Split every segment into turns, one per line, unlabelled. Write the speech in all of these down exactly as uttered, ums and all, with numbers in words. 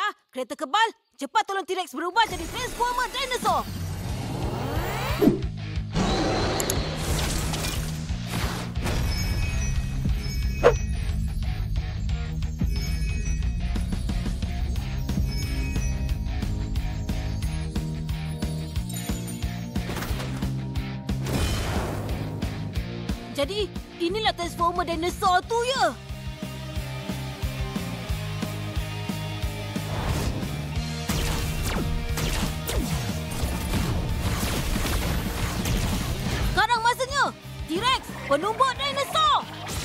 kereta kebal, cepat tolong T-Rex berubah jadi Transformer Dinosaur. Jadi, inilah Transformer Dinosaur tu ya? Sekarang masanya! T-Rex, penumbuk dinosaur!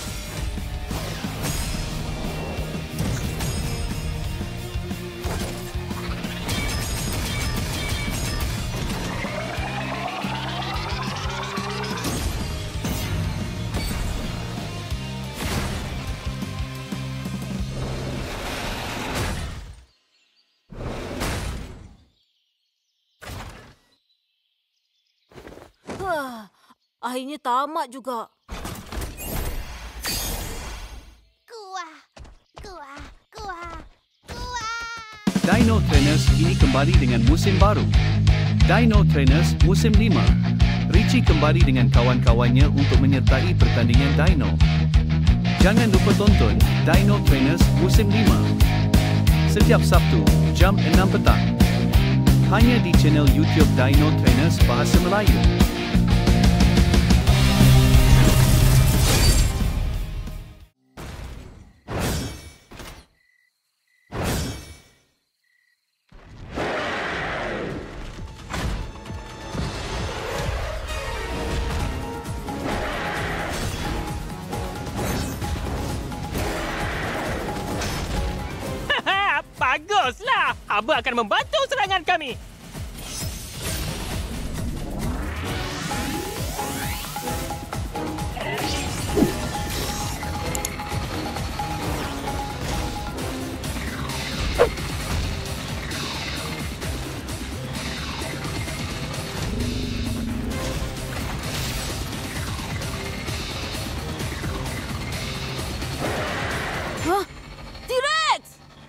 Akhirnya tamat juga.
Kuah, kuah, kuah, kuah.
Dino Trainers ini kembali dengan musim baru. Dino Trainers musim lima. Richie kembali dengan kawan-kawannya untuk menyertai pertandingan Dino. Jangan lupa tonton Dino Trainers musim lima. Setiap Sabtu, jam enam petang. Hanya di channel YouTube Dino Trainers Bahasa Melayu.
Baguslah! Aba akan membantu serangan kami.
Hah? T-Rex!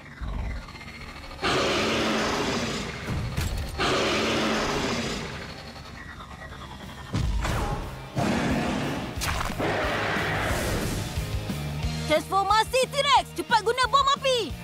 Transformasi T-Rex! Cepat guna bom api!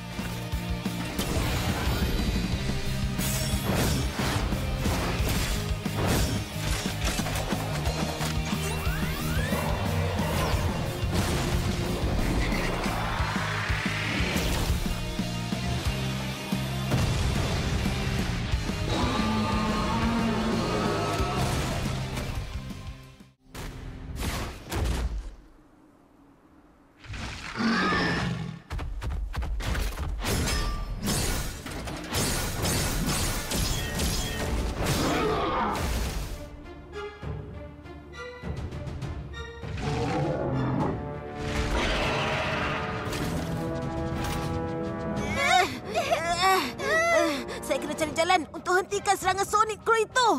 Saya kena cari jalan untuk hentikan serangan Sonic Crew itu.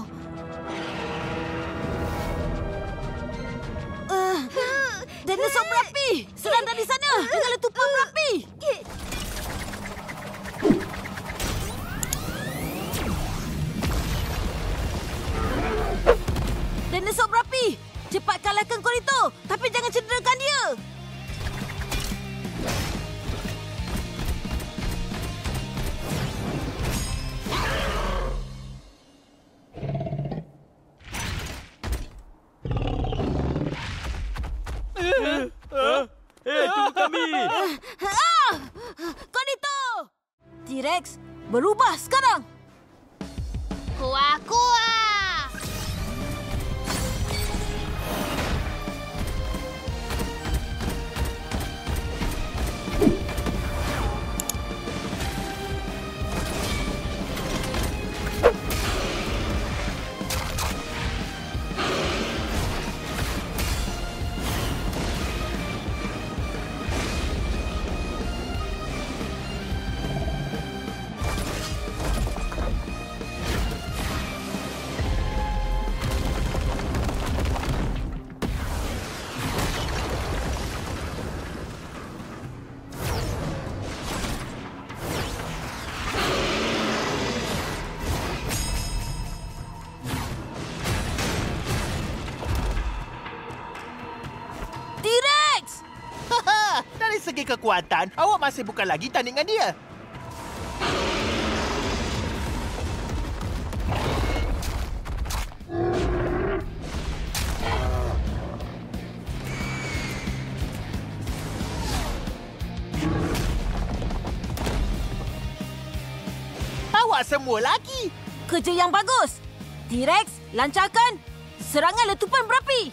Uh, dinosaur berapi! Serang dari sana dengan letupan berapi! Dinosaur berapi! Cepat kalahkan Corito, tapi jangan cederakan dia!
Eh, tunggu kami!
Ah! Corito! T-Rex, berubah sekarang!
Kuah, kuah.
kekuatan, awak masih bukan lagi tandingan dia. Awak semua lagi.
Kerja yang bagus. T-Rex, lancarkan serangan letupan berapi.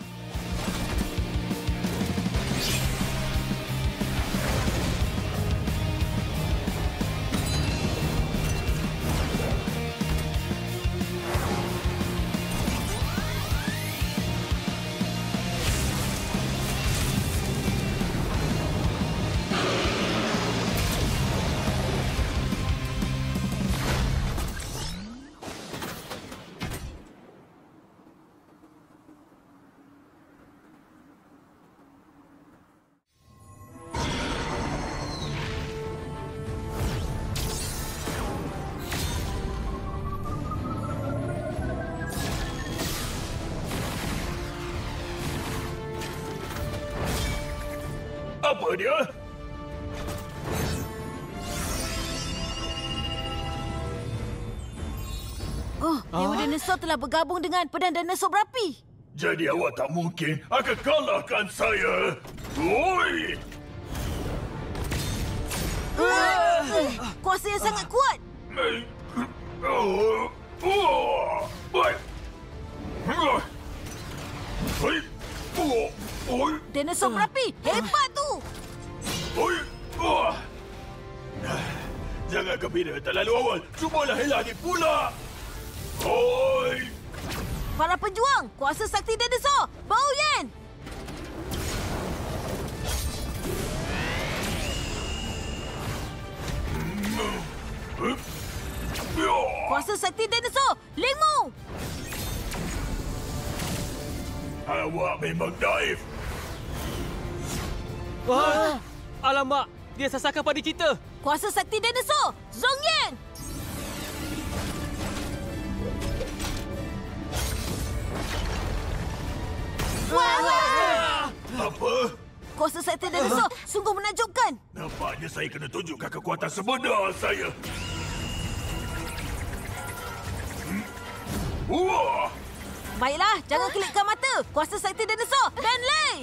Apa dia?
Oh, Dewa Dinosaur telah bergabung dengan pedang dinosaur berapi.
Jadi awak tak mungkin akan kalahkan saya. Oi!
Uh, kuasa yang sangat kuat.
Oh, oh, baik. Baik. Oh, oi.
Dinosaur berapi, hebat tu.
Oi. Oh. Jangan gembira terlalu awal. Cubalah elak ni pula. Oi.
Para pejuang, kuasa sakti dinosaur, Bau Yen. Kuasa sakti dinosaur, Ling Mu.
Awak memang naif.
Wah, alamak, dia sasarkan pada kita.
Kuasa sakti dinosaur, Zhong Yan. Wah!
Apa?
Kuasa sakti dinosaur sungguh menakjubkan.
Nampaknya saya kena tunjukkan kekuatan sebenar saya. Hmm. Wah!
Baiklah, jangan kelipkan mata. Kuasa sakti dinosaur dan Lei.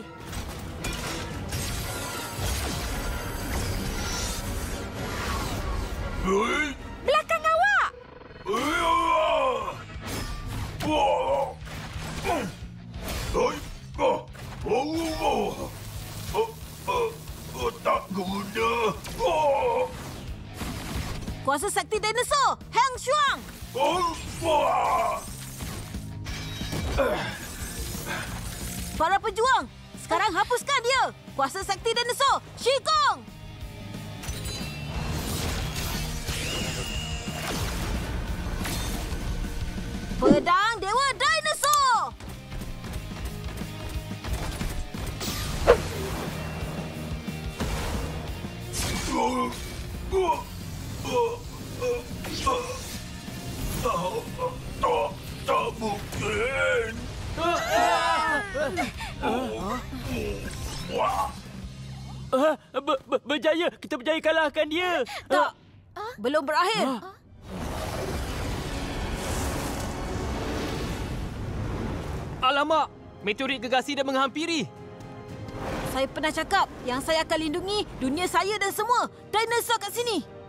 Hei!
Belakang awak.
Wah! Wah! Hei! Oh! Oh! Oh! Oh! Oh! Tak guna! Oh!
Kuasa sakti dinosaur, Hang Shuang.
Oh! Wah!
Para pejuang, sekarang hapuskan dia. Kuasa sakti dinosaur, Shigong. Pedang Dewa Dinosaur.
Oh! Oh! Oh! Oh! Tak, tak mungkin. Wah!
Uh, ber, ber, berjaya, kita berjaya kalahkan dia.
Tak, belum berakhir.
Alamak, meteorit gegasi dah menghampiri.
Saya pernah cakap yang saya akan lindungi dunia saya dan semua dinosaur kat sini.